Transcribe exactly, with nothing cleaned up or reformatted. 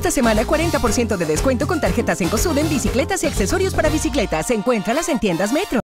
Esta semana cuarenta por ciento de descuento con tarjetas Cencosud en bicicletas y accesorios para bicicletas. Encuéntralas en tiendas Metro.